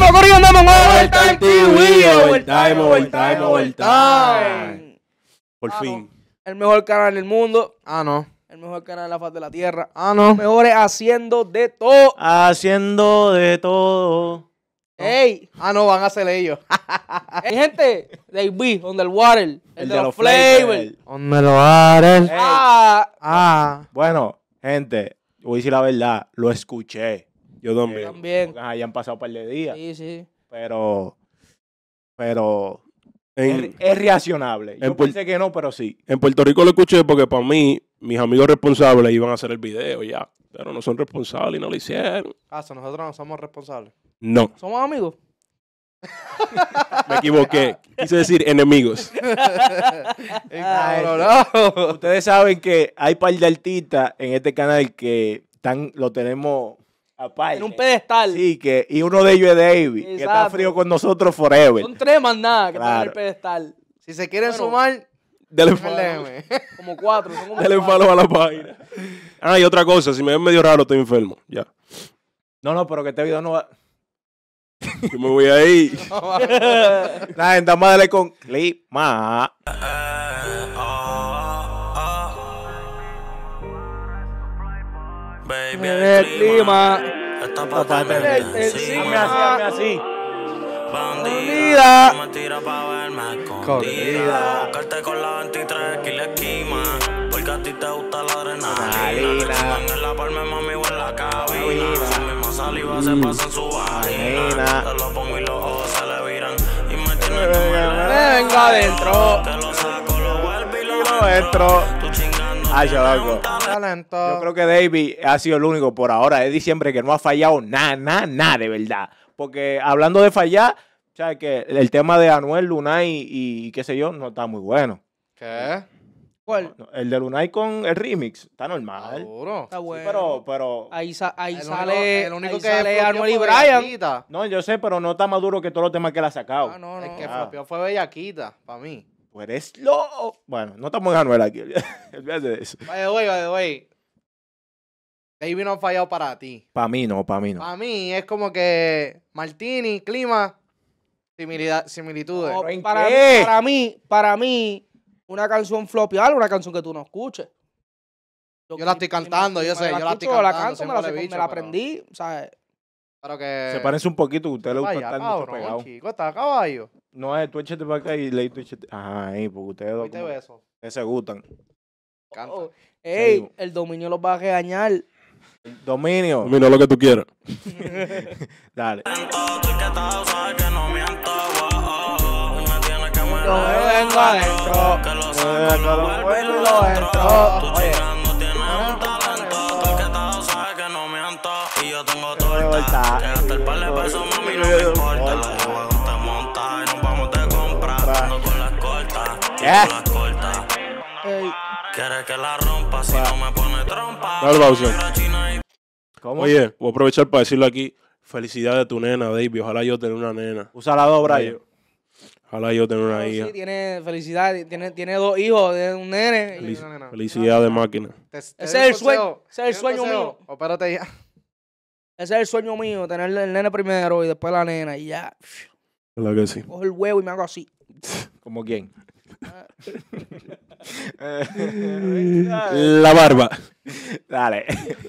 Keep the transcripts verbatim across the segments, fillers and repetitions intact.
Dímelo, corriendo, andamos en Overtime T V, Overtime, Overtime, Overtime. Por Ah, fin. no. El mejor canal del mundo. Ah, no. El mejor canal de la faz de la tierra. Ah, no. Los mejores haciendo de todo. Haciendo de todo. ¡Ey! Ah, no, van a ser ellos. Mi gente, David, Underwater, el, El de, los flavors. ¿Dónde lo haré? Ah, Ah. Bueno, gente, voy a decir la verdad, lo escuché. Yo también. también. Porque hayan pasado un par de días. Sí, sí. Pero, pero es, En, es reaccionable. Yo en Puer- pensé que no, pero sí. en Puerto Rico lo escuché porque para mí, mis amigos responsables iban a hacer el video ya. Pero no son responsables y no lo hicieron. Caso, nosotros no somos responsables. No, ¿Somos amigos? me equivoqué. Quise decir enemigos. Ay, no, no. Ustedes saben que hay par de artistas en este canal que están, lo tenemos aparte. En un pedestal. Sí, que, y uno de ellos es David, que está Exacto. frío con nosotros forever. Son tres más nada que están en Claro. el pedestal. Si se quieren Bueno. sumar, Dale el follow. D M. Como cuatro. Son como Dale cuatro. follow a la página. Ah, y otra cosa, si me ven medio raro, estoy enfermo. Ya. No, no, pero que este video no va... Yo me voy a ir. Nada, gente, vamos a darle con clima. Baby, El clima. Esta Esta pata parte me del- de- del encima. Hazme así, hazme así. Bandida. No me tira pa' verme Escondida. escondida. Buscarte con la veintitrés que le esquima. Porque a ti te gusta la adrenalina. Adrenalina. Te chingan en la palma, mami, o en la cabina. Cabina. Su misma saliva se pasa en su vagina. Vagina. Te lo pongo y los ojos se le viran. Y me tiene que me Venga adentro. Te lo saco, lo vuelvo y lo Lo entro. Tú chingando. Ay, chavaco. Talento. Yo creo que David ha sido el único por ahora de diciembre que no ha fallado nada, nada, nada de verdad. Porque hablando de fallar, ¿sabes que el tema de Anuel, Lunay y, y qué sé yo, no está muy bueno. ¿Qué? ¿Cuál? No, el de Lunay con el remix está normal. Seguro. Está Sí, bueno. pero, pero, Ahí, sa- ahí El sale, único, el único ahí que sale flopeó Anuel y fue Brian. Bellaquita. no, yo sé, pero no está más duro que todos los temas que él ha sacado. Ah, no, El no. que Ah. flopeó fue Bellaquita, para mí. Pues eres lo... Bueno, no estamos en Anuel aquí. Olvídate de eso. By the way, by the way. David no ha fallado para ti. Para mí no, para mí no. Para mí es como que Martini, clima, similidad, similitudes. No, ¿Pero en para, qué? mí, para mí, para mí, una canción flopear, una canción que tú no escuches. Yo la estoy cantando, yo me sé, yo la estoy escucho, la cantando, canto, me la, siempre lo he sé- dicho, me la pero- aprendí, ¿sabes? Pero que... Se parece un poquito, usted le gusta Vaya, estar mucho cabrón, pegado. chico, está a caballo. No es, tú échate para acá y leí tú échate. Ajá, ahí, porque ustedes dos ¿Viste como- eso? ustedes se gustan. Canta. Oh, ey, Seguimos. el dominio los va a regañar. Dominio. Mira lo que tú quieras. Dale. Estoy que todo sabes que no miento. Oh, oh, oh. Y me tienes que me Yo me vengo adentro. Que lo Eh, saco, que lo lo vuelvo y vuelvo y lo lo entro. entro. Tú Oye. chingando tienes un talento. Tú que todo sabes que no miento. Y yo tengo Torta. torta. Que hasta el par de pesos, mami, no me importa. La juego te monta y nos vamos de compra. Ando con las cortas. Y ¿Qué? con las cortas. Ey, Quieres que la rompa si no me pone trompa. Dale pausa. Mira, China y ¿Cómo? Oye, voy a aprovechar para decirlo aquí. Felicidades a tu nena, David. Ojalá yo tener una nena. Usa la dobra Ojalá yo. yo, ojalá yo tener una no, hija. sí, tiene felicidad, tiene, tiene dos hijos, de un nene. y- Felic- no, no, no. Felicidades de máquina. Te- te Ese doy es un el sueño, consejo, ese es el te doy un sueño consejo. mío. Opérate ya. Ese es el sueño mío, tener el nene primero y después la nena. Y ya, ¿Verdad que sí? cojo el huevo y me hago así. ¿Como quién? La barba. Dale.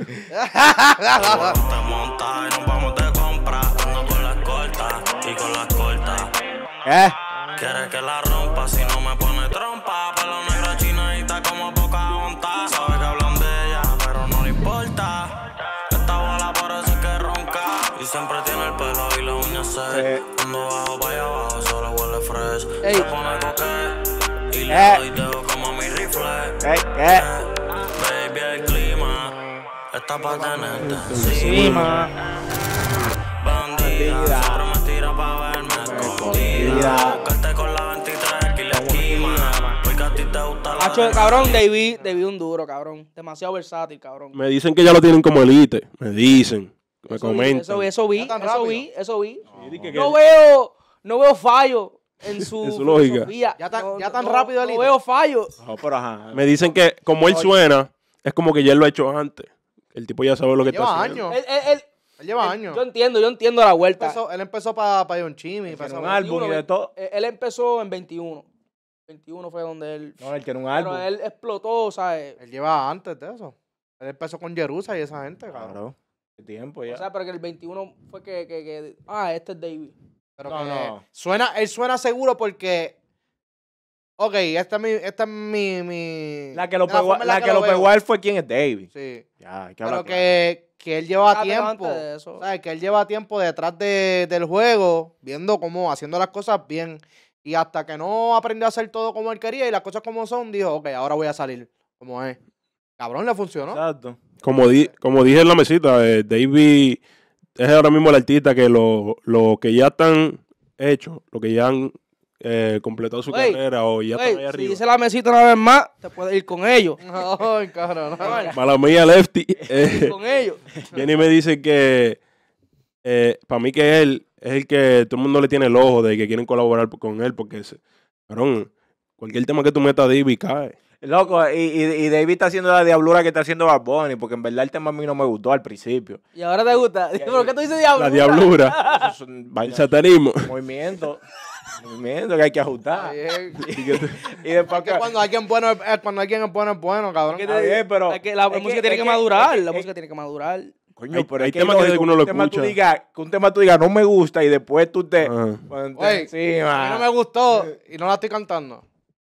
te monta y nos vamos de compra. Ando con las cortas y con las cortas. ¿Eh? Quieres que la rompa si no me pone trompa. Pelo negra chinadita como poca monta. Sabe que hablan de ella, pero no le importa. Esta bola parece que ronca. Y siempre tiene el pelo y las uñas Sí. se. Cuando bajo para allá abajo solo huele fresh. Ey. Se pone coque y le Eh. doy dedo como mi rifle. ¿Qué? ¿Qué? Baby, el clima está pa' tenerte Encima. bandida. Siempre me tira pa' verme escondida. Buscarte con la veintitrés que le esquima. Porque a ti te gusta la Hacho, cabrón, David, David un duro, cabrón. Demasiado versátil, cabrón. Me dicen que ya lo tienen como elite. Me dicen. Me Eso vi, comentan. Eso vi, eso vi, Ya tan eso rápido. vi, eso vi. Sí, que- No veo, no veo fallo en su, En su lógica. filosofía. Ya tan- No, ya tan no, rápido, No Elite. veo fallo. No, pero ajá. Me dicen que como él suena, es como que ya él lo ha hecho antes. El tipo ya sabe lo que está Lleva haciendo. años. Él, él, él- Él lleva Él- años. Yo entiendo, yo entiendo la vuelta. Empezó- él empezó para pa John Chimmy. Él pa tiene esa un vuelta. álbum y de todo. Eh, Él empezó en veintiuno. veintiuno fue donde él... No, él tiene un Pero álbum. él explotó, ¿sabes? Él lleva antes de eso. Él empezó con Jerusa y esa gente, cabrón. Claro. Qué tiempo ya. O sea, pero que el veintiuno fue que... que, que ah, este es David. Pero No, que no. Suena, él suena seguro porque. Ok, esta es mi. Esta es mi, mi la que lo de pegó, forma en la que lo veo. pegó a él fue quien es David. Sí. Ya, hay que Pero hablar claro. que, que él lleva Ah, pero tiempo. antes de eso. ¿Sabes? Que él lleva tiempo detrás de, del juego, viendo cómo, haciendo las cosas bien. Y hasta que no aprendió a hacer todo como él quería y las cosas como son, dijo, ok, ahora voy a salir como es. Cabrón, le funcionó. Exacto. Como, di, como dije en la mesita, eh, David es ahora mismo el artista que lo, lo que ya están hechos, lo que ya han eh, completado su Ey, carrera o ya Ey, están ahí si arriba. dice la mesita una vez más, te puedes ir con ellos. Ay, cabrón. no. Mala mía, Lefty. eh, con ellos. viene y me dice que eh, para mí que él es el que todo el mundo le tiene el ojo de que quieren colaborar con él porque, se, cabrón, cualquier tema que tú metas a David cae. Loco, y, y, y David está haciendo la diablura que está haciendo Bad Bunny, porque en verdad el tema a mí no me gustó al principio. Y ahora te gusta. ¿Pero qué tú dices diablo? La diablura, Eso es un el vaina- satanismo. movimiento, movimiento que hay que ajustar. Ay, eh, Y después que cuando alguien bueno es, es- cuando alguien es bueno es bueno, cabrón. Está bien, pero Es que la es que- música tiene es que, que- madurar. es que- la es- música tiene que madurar. Coño, Hay- pero hay es que temas que lógico, uno un lo tema tú escucha. digas- que un tema tú digas no me gusta y después tú te Ajá. cuando Oye, te a mí no me encima. gustó y no la estoy cantando.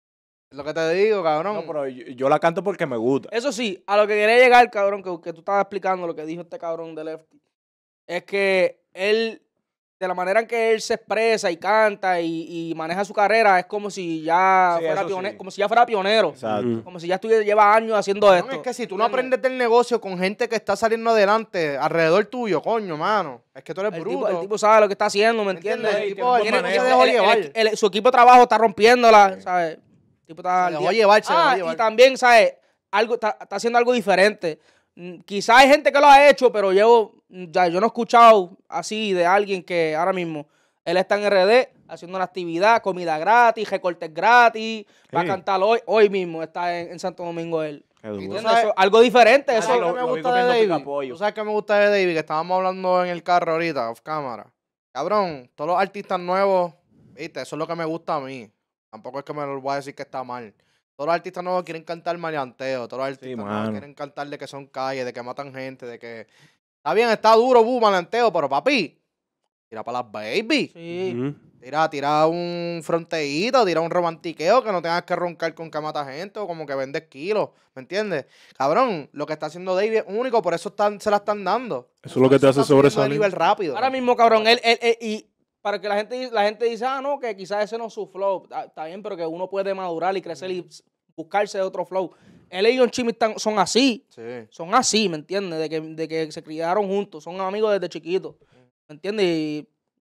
Es lo que te digo, cabrón. No, pero yo, yo la canto porque me gusta. Eso sí, a lo que quería llegar, cabrón, que, que tú estabas explicando lo que dijo este cabrón de Lefty, es que él, de la manera en que él se expresa y canta y, y maneja su carrera, es como si ya Sí, fuera eso pionero, sí. como si ya fuera pionero. Exacto. Mm. Como si ya estuviera, lleva años haciendo Cabrón, esto. es que si tú no ¿Entiendes? aprendes del negocio con gente que está saliendo adelante alrededor tuyo, coño, mano. Es que tú eres el bruto. tipo, el tipo sabe lo que está haciendo, ¿me ¿Entiendes? entiendes? El tipo, el tiene tipo buen se manejo. dejó El- el- llevar. el- su equipo de trabajo está rompiéndola, ¿sabes? El tipo está Se al dejó día. llevar, se dejó Ah, llevar. y también, ¿sabes? Algo, está, está haciendo algo diferente. Mm, Quizás hay gente que lo ha hecho, pero yo, ya, yo no he escuchado así de alguien que ahora mismo él está en R D haciendo una actividad, comida gratis, recortes gratis, va a Sí. cantar hoy, hoy mismo está en, en Santo Domingo él. Qué duro. ¿Entiendes? sabes- Eso- algo diferente, ¿Sabes eso. qué lo- me lo vi gusta de comiendo David? picapollo. ¿Tú sabes qué me gusta de David? Que estábamos hablando en el carro ahorita, off cámara. Cabrón, todos los artistas nuevos, viste, eso es lo que me gusta a mí. Tampoco es que me lo voy a decir que está mal. Todos los artistas nuevos quieren cantar maleanteo. Todos los artistas nuevos mano. quieren cantar de que son calles, de que matan gente, de que... Está bien, está duro, bu, maleanteo, pero papi, tira para las baby. Sí. Ujú. Tira, tira un fronteíto, tira un romantiqueo que no tengas que roncar con que mata gente o como que vendes kilos, ¿me entiendes? Cabrón, lo que está haciendo David es único, por eso están, se la están dando. Eso es lo que te hace está subiendo de sobresalir. nivel rápido. Ahora mismo, cabrón, él, él, él- y para que la gente, la gente dice, ah, no, que quizás ese no es su flow. Está, está bien, pero que uno puede madurar y crecer y buscarse otro flow. Él y John Chimmy están- son así, Sí. son así, ¿me entiendes? De que, de que se criaron juntos, son amigos desde chiquitos, ¿me entiendes? Y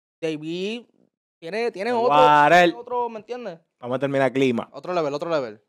David tiene, tiene otro, Guarel. tiene otro, ¿me entiendes? Vamos a terminar clima. Otro level, otro level.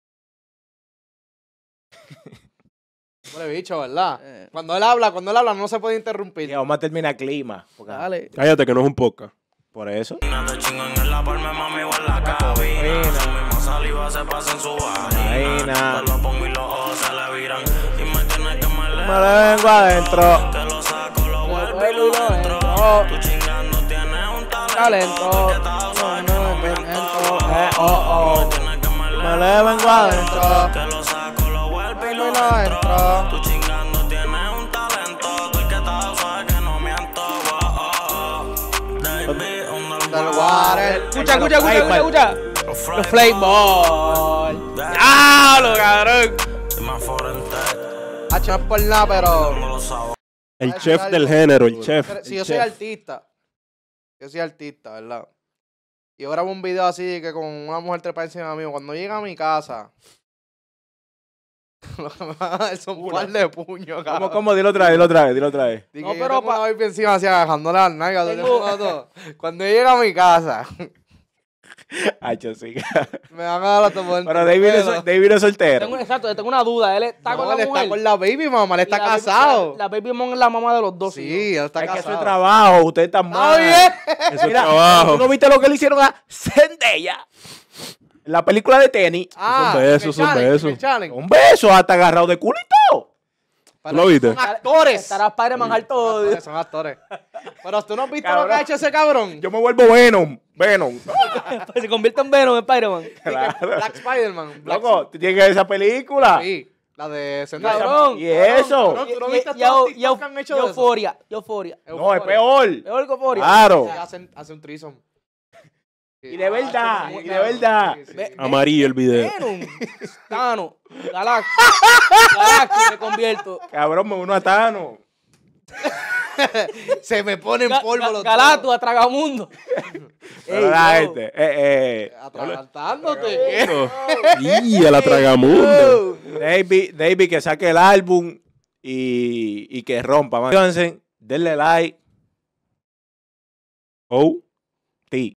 Hombre, bicho, ¿verdad? Eh, Cuando él habla, cuando él habla no se puede interrumpir. Y vamos a terminar clima. porque- dale. Cállate que no es un podcast. Por eso. Te chingan en la palma, mami, o en la cabina. Su misma saliva se pasa en su vagina. Vaina. Te lo pongo y los ojos se le viran. Y me tienes que me le- Me la vengo adentro. Te lo saco, lo vuelvo y vuelvo y lo lo entro. entro. Tú chingando tienes un talento. Talento. Que estás sabes que no miento. Eh, oh, oh. Me tienes que me le- Me la vengo adentro. Te lo saco, lo vuelvo y lo Vuelvo y lo entro. entro. Tú chingando tienes un talento. Tú el que estás sabes que no miento. Oh, oh, oh. David, on the Del water. Escucha, escucha, escucha, escucha, escucha. Los Playboy. ¡Diablo, cabrón! Hacho, no es por nada, pero... El Voy a chef decir del algo. género, el chef. Si el yo soy chef. artista, yo soy artista, ¿verdad? Y yo grabo un video así que con una mujer trepa encima mío. Cuando llega a mi casa, lo que me van a dar son un par de puños, ¿Cómo, cabrón. cómo? Dilo otra vez, dilo otra vez, dilo otra vez. Di No, que yo pero tengo pa- una baby encima así agarrándole las nalgas. todo el Tengo- mundo, todo. Cuando yo llego a mi casa, Hacho, sí. me van a dar hasta por Pero David es, pelo. David es soltero. Tengo, exacto, tengo una duda. Él está No, con la él mujer. está con la baby, mamá, él y está la baby- casado. La, la baby mom es la mamá de los dos. hijos. Sí, él está Es que eso casado. es trabajo, ustedes están Está mal. bien. Eso es Mira, trabajo. ¿tú no viste lo que le hicieron a Zendaya? En la película de tenis. Ah, Son besos, el son challenge, besos. el challenge. Un beso hasta agarrado de culito. Pero lo viste? Son actores. Estará Spider-Man alto. Actores, Son actores. Pero tú no has visto lo Cabrón. que ha hecho ese cabrón. Yo me vuelvo Venom. Venom. Se convierte en Venom, en Spider-Man. Black Spider-Man. Black Loco, tú tienes que ver esa película. Sí, la de Zendaya. Cabrón. ¿Y eso? Cabrón, ¿tú no Y- viste y- todos y- los y- TikToks que han hecho de eso? Euforia, euforia. No, es peor. Peor que euforia. Claro. Sí, hacen, hacen un threesome. Sí. Y de verdad, Ah, y de verdad. sí, sí, Ve- sí. Amarillo el video. Venom, Thanos, Galactus, Galactus me convierto. Cabrón, me uno a Thanos. Se me ponen Ga- polvo Ga- los Galactus, Atragamundo. Pero Ey, la no. gente, eh, eh, dos. Atragantándote. Y a la tragamundo. David, David que saque el álbum y, y que rompa. Manténganse, denle like. Oh. Ti.